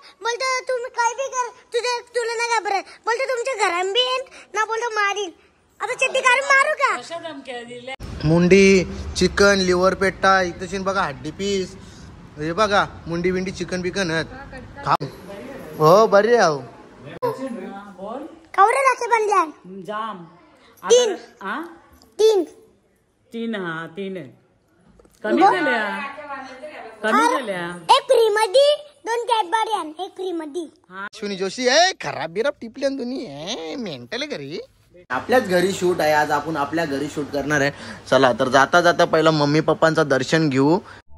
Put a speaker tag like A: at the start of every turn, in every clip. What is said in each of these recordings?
A: बोलतो तुम्ही काय बी कर तुला ना घाबरत बोलतो तुमच्या घरात बी येईन ना बोलतो मारीन आता चड्डी काढून मारू का
B: मुंडी चिकन लिव्हर पेट्टा इथं बघा हड्डी पीस हे बघा मुंडी बिंडी चिकन बिकन खा हो बरे आहो
A: कवरे राखे बनल्या
C: जाम
A: तीन तीन
C: तीन हा तीन कमी झाल्या
A: एक फ्री मध्ये दोन कॅडबरी आण एक फ्री मध्ये
B: अश्विनी जोशी आहे खराब बिराब टिपल्या तुम्ही मेंटल घरी आपल्याच घरी शूट आहे आज आपण आपल्या घरी शूट करणार आहे चला तर जाता जाता पहिला मम्मी पप्पांचं दर्शन घेऊ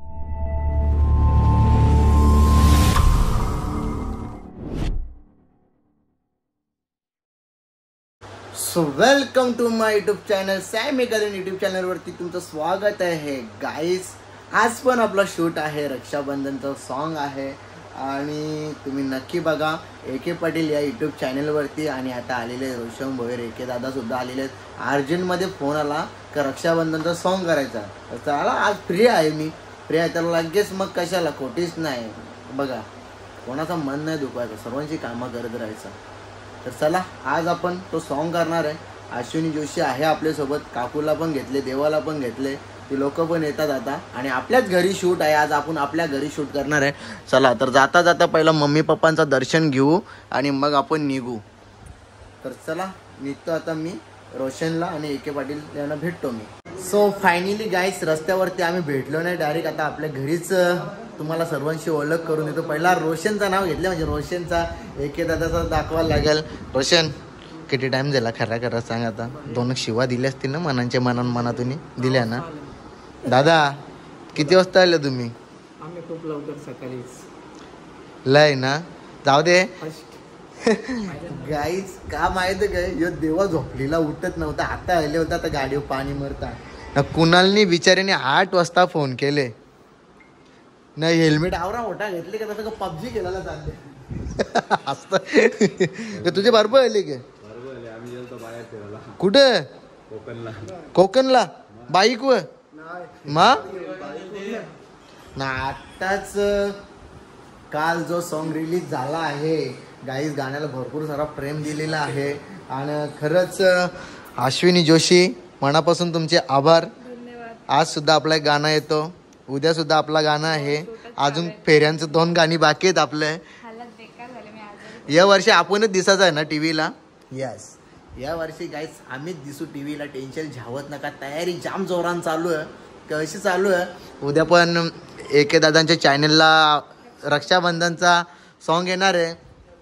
B: so welcome to my YouTube channel Sammy Kadam YouTube channel वरती तुमचं स्वागत आहे गाईस आज पण आपला शूट आहे रक्षाबंधनचं सॉन्ग आहे आणि तुम्ही नक्की बघा एके पाटील या युट्यूब चॅनलवरती आणि आता आलेले रोशन भोयर एके दादा सुद्धा आलेले आहेत अर्जंटमध्ये फोन आला का रक्षाबंधनचा सॉन्ग करायचा तर चला आज फ्री आहे मी फ्री आहे तर लगेच मग कशाला खोटीच नाही बघा कोणाचं मन नाही दुखवायचं सर्वांची कामं करत राहायचं तर चला आज आपण तो सॉन्ग करणार आहे अश्विनी जोशी आहे आपल्यासोबत काकूला पण घेतले देवाला पण घेतले ती लोक पण येतात आता आणि आपल्याच घरी शूट आहे आज आपण आपल्या घरी शूट करणार आहे चला तर जाता जाता पहिला मम्मी पप्पांचं दर्शन घेऊ आणि मग आपण निघू तर चला निघतो आता मी रोशनला आणि एके पाटील यांना भेटतो मी सो फायनली गाईस रस्त्यावरती आम्ही भेटलो नाही डायरेक्ट आता आपल्या घरीच तुम्हाला सर्वांशी ओळख करून देतो पहिला रोशनचं नाव घेतलं म्हणजे रोशनचा एके दादाचा दाखवायला लागेल रोशन किती टाइम झाला खरा सांग आता दोन शिवा दिल्या असतील ना मनांच्या मनातून दिल्या ना दादा किती वाजता आले तुम्ही
C: आम्ही खूप लवकर सकाळीच
B: लय ना जाऊ दे गाईच का माहिती काय यो देवा झोपलीला उठत नव्हता आता आले होता आता गाडीवर पाणी मरता कुणालनी बिचारीने 8 वाजता फोन केले नाही हेल्मेट आवरा मोठा घेतले का तसं पबजी केला चालले असत तुझे बरोबर आले की कुठे कोकणला बाईक व ना आताच काल जो सॉन्ग रिलीज झाला आहे गाईज गाण्याला भरपूर सारा प्रेम दिलेला आहे आणि खरंच अश्विनी जोशी मनापासून तुमचे आभार आज सुद्धा आपलं एक गाणं येतो उद्या सुद्धा आपला गाणं आहे अजून फेऱ्यांचं 2 गाणी बाकी आहेत आपले या वर्षी आपणच दिसायचं आहे ना टीव्हीला यस या वर्षी गाईस आम्हीच दिसू टीव्हीला टेन्शन झावत नका तयारी जाम जोरान चालू आहे कशी चालू आहे उद्या पण एके दादांच्या चॅनलला रक्षाबंधनचा सॉन्ग येणार आहे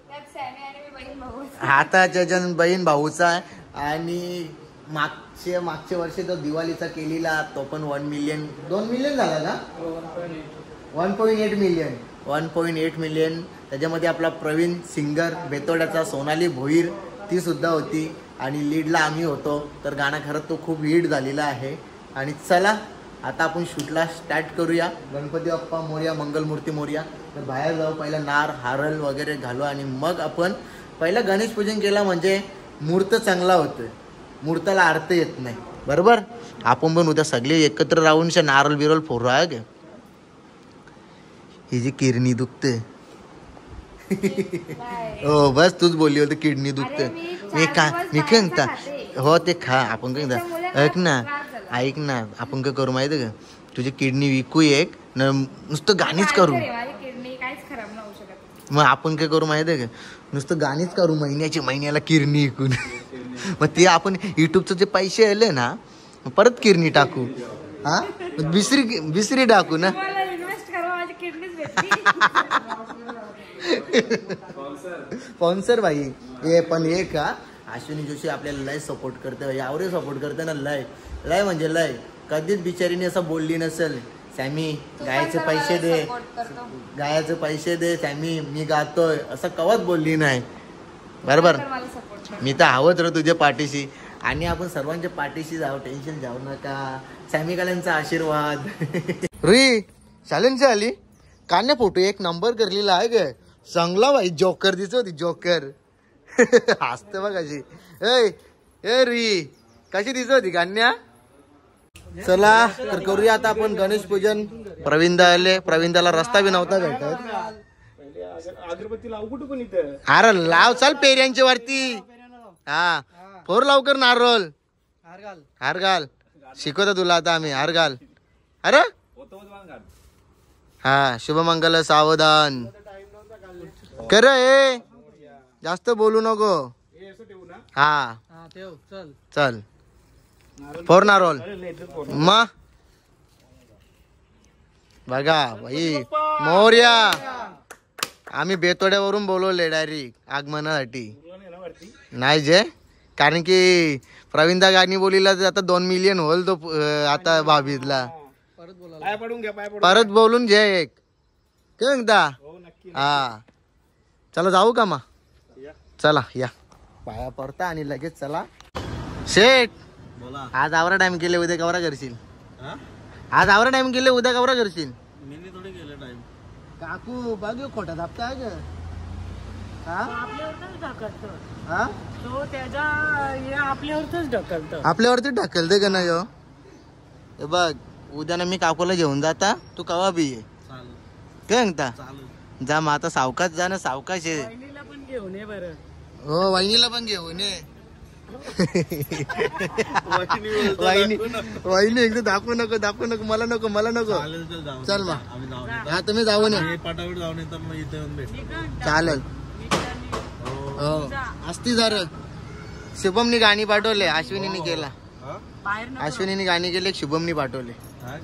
B: हाताच्या जन बहीण भाऊचा आहे आणि मागच्या वर्षी तो दिवाळीचा केलेला तो पण 1 मिलियन 2 मिलियन झाला ना 1.8 मिलियन 1.8 मिलियन त्याच्यामध्ये आपला प्रवीण सिंगर बेतोड्याचा सोनाली भोईर ती सुद्धा होती आणि लीडला आम्ही होतो तर गाणं खरंच तो खूप हिट झालेला आहे आणि चला आता आपण शूटला स्टार्ट करूया गणपती बाप्पा मोरया मंगलमूर्ती मोरया तर बाहेर जाऊ पहिला नार हारल वगैरे घालू आणि मग आपण पहिला गणेश पूजन केला म्हणजे मूर्त चांगला होतोय मूर्ताला अर्थ येत नाही बरोबर आपण पण उद्या सगळे एकत्र राहून नारळ बिरल फोरू आहे गे ही जी किडनी दुखते हो बस तूच बोलली होती किडनी दुखते मी काय हो ते खा आपण काय ऐक ना आपण काय करू माहिती का तुझी किडनी विकू एक नुसतं गाणीच करू मग आपण काय करू माहिती आहे का नुसतं गाणीच करू महिन्याला किडनी विकून मग ते आपण युट्यूबचे जे पैसे आले ना परत किडनी टाकू हा बिसरी टाकू ना स्पॉन्सर भाई हे पण हे का अश्विनी जोशी आपल्याला लय सपोर्ट करते यावर सपोर्ट करते ना लय म्हणजे लय कधीच बिचारीने असं बोलली नसेल सॅमी गायाचे पैसे दे सॅमी मी गातोय असं कवच बोलली नाही बरोबर मी तर हवंच रे तुझ्या पाठीशी आणि आपण सर्वांच्या पाठीशी जाऊ टेन्शन जाऊ नका सॅमिकाल्यांचा आशीर्वाद रुई शालेनची आली कान्या फोटो एक नंबर करलेला आहे ग चांगला भाई जोकर दिसत होती जोकर हसते बघ कशी ए रुई कशी दिसत होती कान्या चला तर करूया आता आपण गणेश पूजन प्रवीणदा आले प्रवीणदाला रस्ता बी नव्हता भेटत
D: अगरबत्ती लावू कुठं पण इथं.
B: अरे लाव चाल पेऱ्यांच्या वरती. हा फोर लवकर नारळ हार घाल शिकवतो तुला आता आम्ही हार घाल. अरे हा शुभमंगल सावधान कर ए जास्त बोलू नको. हा चल फोर नारळ मग बघा भाई मोर्या. आम्ही बेतोड्यावरून बोलवले डायरेक्ट आगमनासाठी नाही जे कारण की प्रवीणदा गाणी बोलीला आता 2 मिलियन होल तो आता भाभीतला
D: पाय पडून घ्या.
B: परत बोलून घे एक एकदा. हा चला जाऊ का मग चला या पाया पडता आणि लगेच चला. शेठ आज आवरा टाइम केले उद्या कवरा करशील. आज आवरा टाइम केले उद्या कवरा करशील. काकू बघ खोटा दाबता ग. आपल्यावरती ढकलते का नाही हो. हे बघ उद्या ना मी काकूला घेऊन जाता तू कवा बी ये काय म्हणता. जा मग आता सावकाश जा ना सावकाश आहे.
C: पण घेऊन ये बरं.
B: हो वहिनीला पण घेऊन ये. वहिनी एकदा दाखवू नको मला नको चल मग हा तुम्ही जाऊ नये चालेल. हो असती जर शुभमनी गाणी पाठवले अश्विनीने केला. अश्विनीने गाणी केले शुभमनी पाठवले.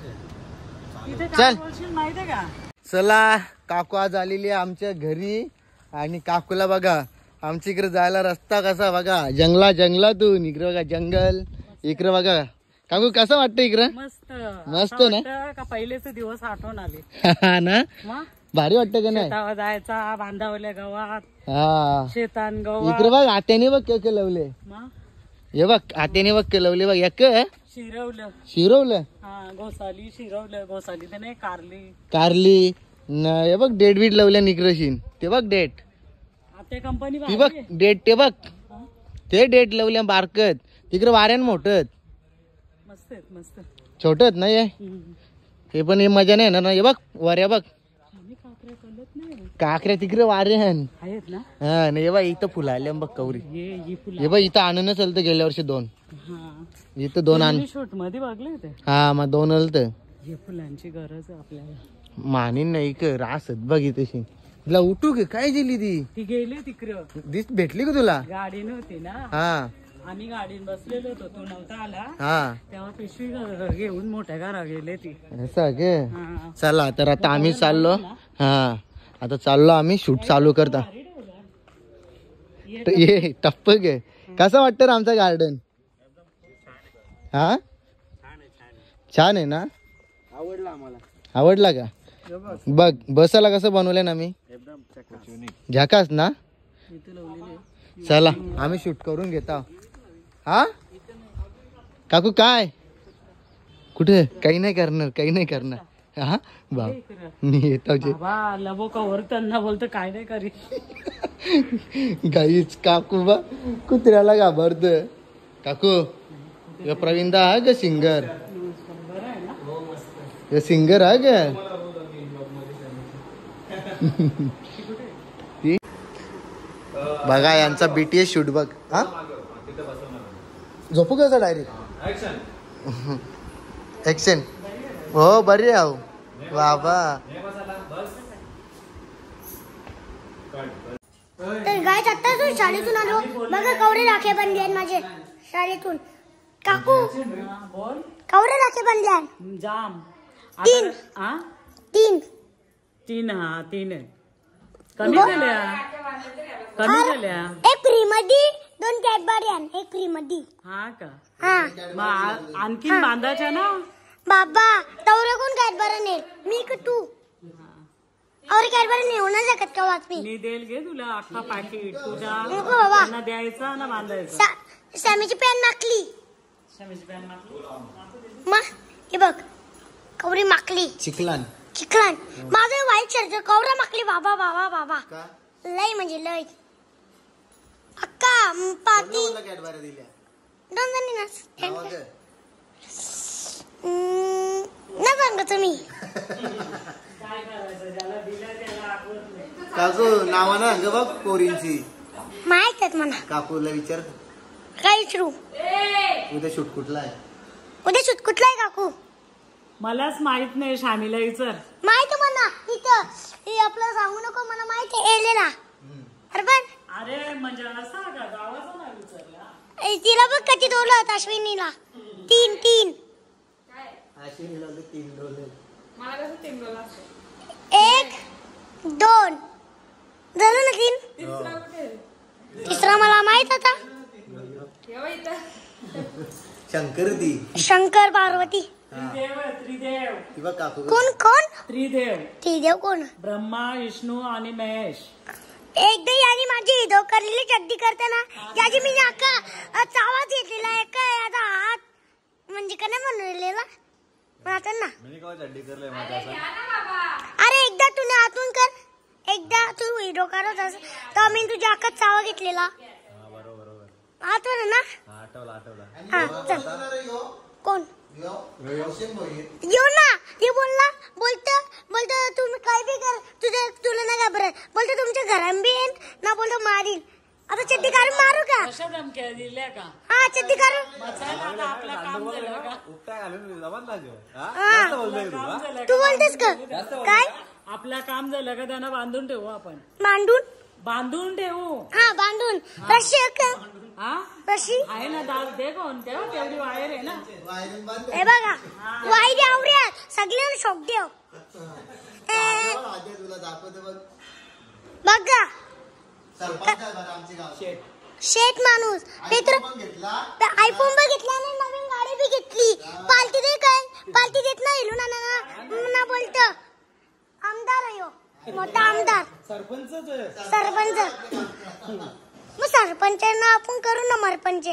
B: चल चला काकू आज आलेली आहे आमच्या घरी आणि काकूला बघा आमच्या इकडे जायला रस्ता कसा बघा जंगलातून इकडे बघा जंगल इकडे बघा. काकू कसं वाटतं इकडं. मस्त ना
C: का पहिलेच दिवस आठवण आले.
B: हा ना भारी वाटतं का नाही.
C: जायचा बांधावल्या गावात
B: हा
C: शेतान गावात.
B: इकडे बघ आत्याने बघ केक लवले. हे बघ आत्याने बघ के लवले बघ एक शिरवलं
C: घोसाली शिरवलं घोसाली तर नाही
B: कारली हे बघ डेट बीट लवल्या निकरशीन ते बघ डेट
C: ते कंपनी
B: ती बघ डेट ते बघ ते डेट लवल्या बारकत तिकडे वाऱ्यान मोठत
C: मस्त मस्त
B: छोटत नाही हे पण हे मजा नाही ना. हे बघ वाऱ्या बघ काकऱ्या तिकडे वाऱ्यान
C: आहेत ना.
B: हा नाही बघ इथं फुलं आले बघ कवरी. हे बघ इथं आणून चालतं गेल्या वर्षी 2 इथं 2 आण
C: शूट मध्ये बघले होते.
B: हा मग 2 आलत.
C: हे फुलांची गरज आपल्याला
B: मानीन नाही का रासत बघ तशी तुला उठू की काय गेली
C: ती गेली तिकडं.
B: भेटली का तुला.
C: गाडी नव्हती ना.
B: हा
C: आम्ही गाडीत बसलेलो होतो तू नव्हता आला.
B: हा
C: तेव्हा पिशवी घेऊन मोठ्या घरा गेले ती.
B: असं गे चला तर आता आम्ही चाललो. हा आता चाललो आम्ही शूट चालू करता. ये टप्प गे कसं वाटतं आमचं गार्डन. हा छान आहे ना. आवडला का बघ बसायला कसं बनवलंय ना मी झाकास ना. चला आम्ही शूट करून घेता. हा काकू काय कुठे काही नाही करणार हा बा मी येतो
C: लबो कवर त्यांना बोलतो काय नाही करी.
B: गाईच काकू बा कुत्र्याला घाबरत. काकू प्रवीणदा हा ग सिंगर सिंगर हा ग. बघा यांचा BTS शूट बघ. हा झोपू कसा डायरेक्ट ऍक्शन हो बरी आहो बाबा.
A: तर गाय आता शाळेतून आलो बघा कवरे राखे बनले आहेत माझे शाळेतून. काकू कवरे राखे बनले आहेत
C: जाम.
A: 3
C: कमी झाल्या.
A: एक फ्री मध्ये 2 कॅडबरी आहे एक फ्री मध्ये.
C: हा का
A: हा
C: आणखी बांधायच्या ना
A: बाबा तवरे कोण कॅडबरी नेल मी का तू और कॅडबरी नेऊ ना शकत का वाचमी.
C: मी देईल घे तुला अख्खा पाकिट तुझ्या
A: नको बाबा
C: त्यांना द्यायचा ना बांधायचा.
A: सॅमीची पॅन माकली मग हे बघ कवरी माकली चिखलान माझं वाईट शर्ट कवरा माकली बाबा बाबा बाबा लय म्हणजे लय अक्का पाती 2 जणी ना सांगा तुम्ही
C: काय करायचं ज्याला दिलं त्याला आठवत नाही.
B: काकू नावा ना ग बघ पोरींची
A: माहित आहेत मला.
B: काकूला विचार
A: काय विचारू?
B: उद्या शूट कुठला आहे?
A: उद्या शूट कुठला आहे काकू?
C: मलाच माहित नाही. शामीला विचार.
A: माहित आहे मला. इथं हे आपलं सांगू नको. मला माहित आहे एलेला. बरोबर.
C: अरे म्हणजे असा का गावाचा नाव विचारला.
A: तिला बघ कधी डोलत अश्विनीला. 3
B: अश्विनीला 3 डोले.
C: मला कसं 3 डोला
A: 1 2 झालं ना 3. तिसरा मला माहित होता.
B: शंकर दी
A: शंकर पार्वती.
C: त्रिदेव.
B: ती बघ काकू
A: कोण कोण?
C: त्रिदेव
A: कोण?
C: ब्रह्मा विष्णू आणि महेश.
A: एकदा याने माझी हिदो करलेली चड्डी करताना याची मी चावाच घेतलेला एका याचा हात म्हणजे का नाही बनवलेला आता ना. अरे एकदा तू आतून कर. एकदा तू हिडो करत अस तर मी तुझ्या हातात चावा घेतलेला. आठवलं ना? हा चल. कोण येऊ ना. ते बोलतो तुम्ही काय बी कर तुला ना घाबरत. बोलतो तुमच्या घरात बी येईन ना. बोलतो मारीन. आता चड्डी काढून मारू का?
C: अशा धमक्या दिल्या का?
A: हा चड्डी काढून.
C: आपलं काम झालं का?
A: तू बोलतेस का काय?
C: आपलं काम झालं का? त्यांना बांधून ठेवू आपण. बांधून ठेवू.
A: हा बांधून. रशी का?
C: हा
A: रशी
C: आहे ना. दाल दे कोणत्या तेवढी वायर आहे ना.
A: हे बघा वाईट आवड्या सगळ्यांना शोक देव.
B: तुला दाखवते बघ.
A: बघा
B: सरपंच
A: शेठ माणूस आयफोन बघितला आणि नवीन गाडी बी घेतली. पालती दे काय? पालती देत नाही ना बोलत. आमदार आहे मोठा आमदार. सरपंच मग सरपंचांना आपण करू ना मरपंच.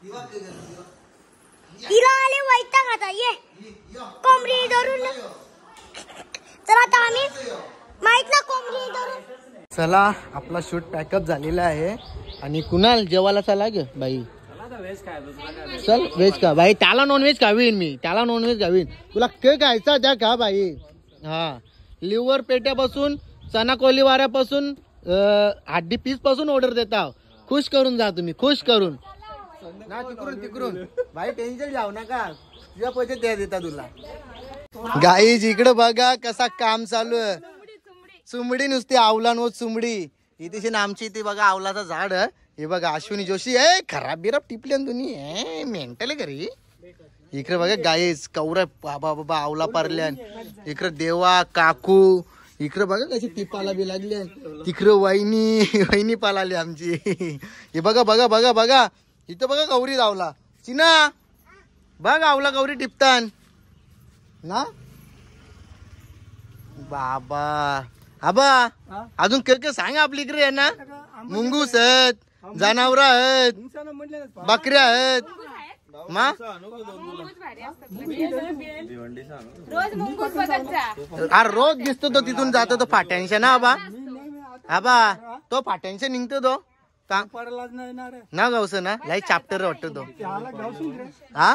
A: हिला आले वैताग आता. ये कोंबडी धरून. चला आता आम्ही माहित ना कोंबडी धरून.
B: चला आपला शूट पॅकअप झालेला आहे. आणि कुणाल जेवायला चला ग बाई. चल व्हेज का बाई. त्याला नॉनव्हेज खावीन मी. त्याला नॉनव्हेज खावीन. तुला के खायचा त्या का बाई. हा लिव्हर पेट्यापासून चना कोलीवाऱ्यापासून हड्डी पीस पासून ऑर्डर देता. खुश करून जा तुम्ही. खुश करून ना. तिकडून बाई टेन्शन जाऊ नका. तुझ्या पैसे द्या देता तुला. गाईज इकडे बघा कसा काम चालू आहे. चुमडी नुसती आवलांवर चुमडी. इथे आमची इथे बघा आवलाचं झाड. हे बघा अश्विनी जोशी आहे. खराब बिराब टिपले तुम्ही मेंटल घरी. इकडे बघा गाईज कवरा बाबा बाबा आवला पारल्यान. इकडे देवा काकू. इकडे बघा कशी टिपाला बी लागली. तिकडे वहिनी पालाली आमची. हे बघा बघा बघा बघा. इथं बघा गौरी धावला. चिना बघ आवला गौरी टिपतान ना. बाबा आबा अजून काय सांग. आपली इकडे आहे ना मुंगूस आहेत, जनावर आहेत, बकऱ्या आहेत. रोज दिसतो तो तिथून जातो तो फाट्यांशा ना आबा. आबा तो फाट्यांशा निघतो तो ना गावस ना. लाईक चॅप्टर वाटतो तो. हा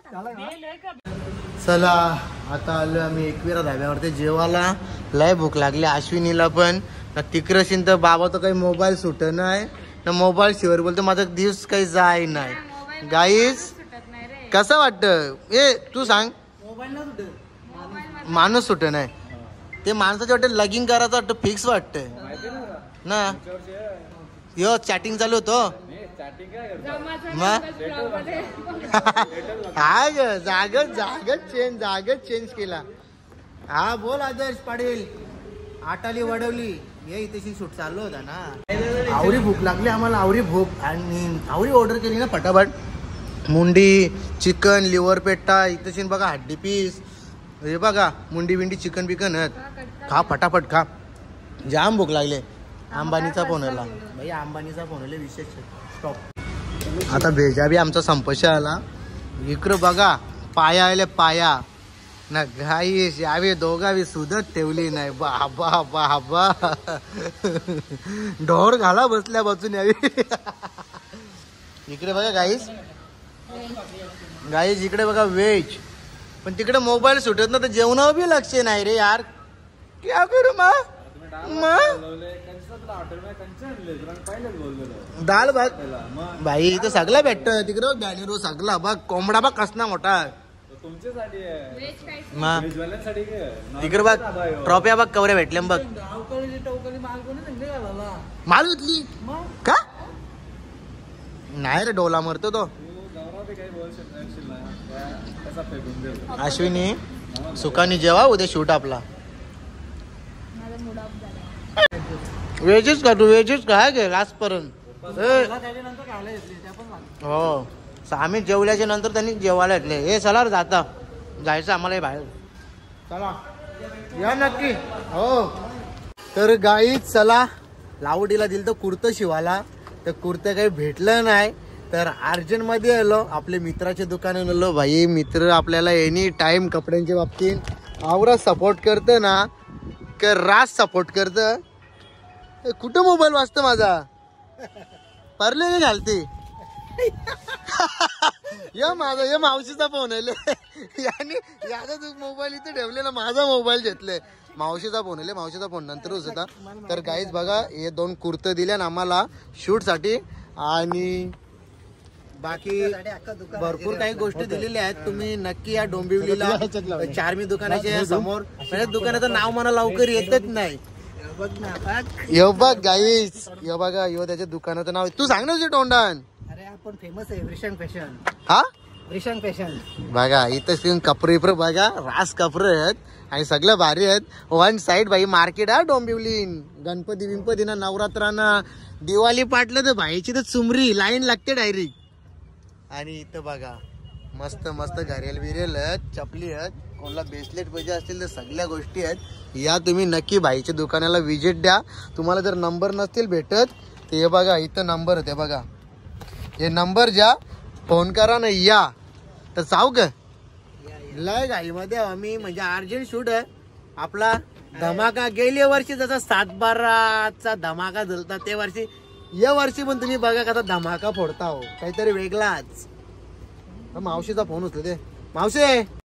B: चला आता आलो आम्ही एकविरा धाब्यावरती जेवायला. लय भूक लागली अश्विनीला पण. तिकडशीन तर बाबा तर काही मोबाईल सुट नाही ना. मोबाईल शिवर बोलतो माझा दिवस काही जाय नाही. गाईस कसं वाटतं ए तू सांग. माणूस सुट नाही. ते माणसाच्या वाटतं लगीन करायचं वाटतं फिक्स वाटतंय ना. यो चॅटिंग चालू होतो मग. हा ग जागच चेंज केला. हा बोल आदर्श पाटील. आटाली वडवली ये इथे शूट चालू होता ना. आवरी भूक लागली आम्हाला. आवरी भूक आणि आवरी ऑर्डर केली ना फटाफट. मुंडी चिकन लिव्हर पेट्टा इथे बघा हड्डी पीस. हे बघा मुंडी बिंडी चिकन बिकन खा फटाफट खा. जाम भूक लागले. अंबानीचा फोन आला भाई. अंबानीचा फोन आला विशेष स्टॉप. आता भेजा बी आमचा संपश आला. इकडं बघा पाया आले पाया ना. घाईस यावे दोघावी सुधत ठेवली नाही. बाबा बाबा ढोर घाला बसल्या बसून यावी. इकडे बघा गाईस इकडे बघा व्हेज. पण तिकडे मोबाईल सुटत ना तर जेवणावर बी लक्ष नाही रे यार. क्या करू मा दाल भात भाई इथं सगळं भेटत तिकडं बॅनर सगळा बघ कोंबडा बघ कसना मोठा तिकडे बघ ट्रॉफ्या बघ कवरे भेटले बघ माल घेतली का नाही रे डोला मरतो तो अश्विनी सुखानी जेवा उद्या शूट आपला वेजेस का तू वेजेस काय गे लास्ट पर्यंत हो आम्ही जेवल्याच्या नंतर त्यांनी जेवायला घेतले हे चला रे जाता जायचं आम्हाला बाहेर चला या नक्की हो तर गाईच चला लावडीला दिलं तर कुर्तं शिवाला तर कुर्तं काही भेटलं नाही तर अर्जंट मध्ये आलो आपल्या मित्राच्या दुकानात आलो भाई मित्र आपल्याला एनी टाइम कपड्यांच्या बाबतीत आवरा सपोर्ट करतं ना का रास सपोर्ट करतं कुठं मोबाईल वाजतो माझा परले नाही घालते या माझा या मावशीचा फोन आहे याने याचा मोबाईल इथे ठेवलेला माझा मोबाईल घेतलाय मावशीचा फोन आहे मावशीचा फोन नंतरच होता तर गाईज बघा हे 2 कुर्ते दिले ना आम्हाला शूट साठी आणि बाकी भरपूर काही गोष्टी दिलेल्या आहेत तुम्ही नक्की या डोंबिवलीला चारमी दुकानाच्या समोर दुकानाचं नाव मला लवकर येतच नाही यो बघ गाईज यो बघा यो त्याच्या दुकानाचं नाव तू सांग ना तुझे तोंडान
E: अरे आपण फेमस आहे रिशन फॅशन
B: हा
E: रिशन फॅशन
B: बघा इथं कपडे बघा रास कपडे आहेत आणि सगळं भारी आहेत 1 साइड भाई मार्केट आहे डोंबिवली गणपती बिंपतीना नवरात्राना दिवाळी पाटलं तर भाईची तर चुमरी लाईन लागते डायरेक्ट आणि इथं बघा मस्त मस्त घरेल बिरेल आहेत चपली आहेत कोणाला ब्रेसलेट पाहिजे असतील तर सगळ्या गोष्टी आहेत या तुम्ही नक्की भाईच्या दुकानाला विजिट द्या तुम्हाला जर नंबर नसतील भेटत ते बघा इथं नंबर होते बघा हे नंबर ज्या फोन करा ना या तर जाऊ ग लय घाईमध्ये आम्ही म्हणजे अर्जंट शूट आहे आपला धमाका गेल्या वर्षी जसा 7/12चा धमाका झालता ते वर्षी या वर्षी पण तुम्ही बघा कसा धमाका फोडता हो काहीतरी वेगळाच मावशीचा फोन उचलते मावशी